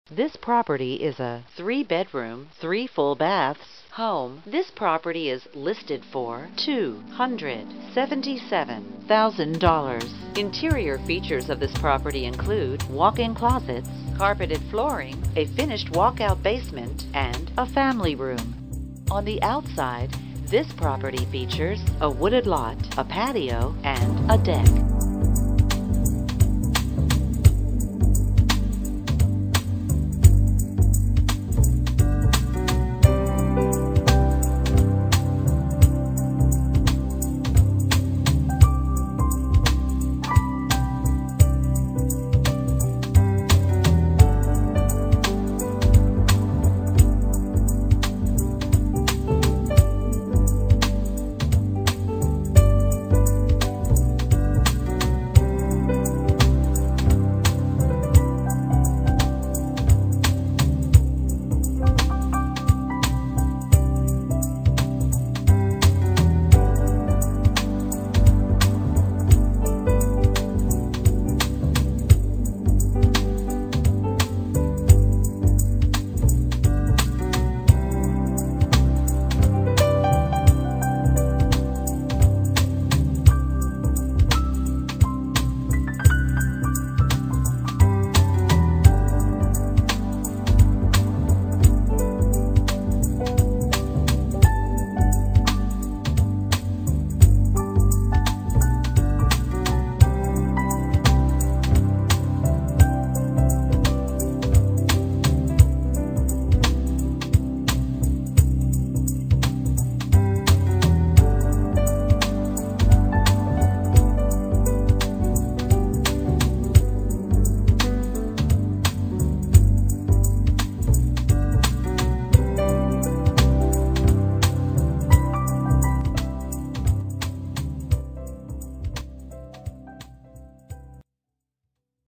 This property is a 3-bedroom, 3 full baths home. This property is listed for $277,000. Interior features of this property include walk-in closets, carpeted flooring, a finished walkout basement, and a family room. On the outside, this property features a wooded lot, a patio, and a deck.